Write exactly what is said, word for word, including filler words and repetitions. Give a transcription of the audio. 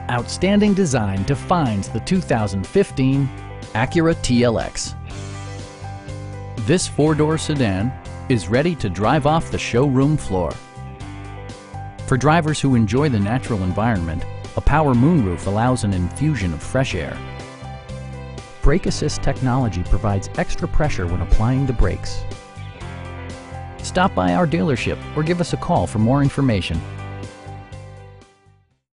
Outstanding design defines the two thousand fifteen Acura T L X. This four-door sedan is ready to drive off the showroom floor. For drivers who enjoy the natural environment, a power moonroof allows an infusion of fresh air. Brake assist technology provides extra pressure when applying the brakes. Stop by our dealership or give us a call for more information.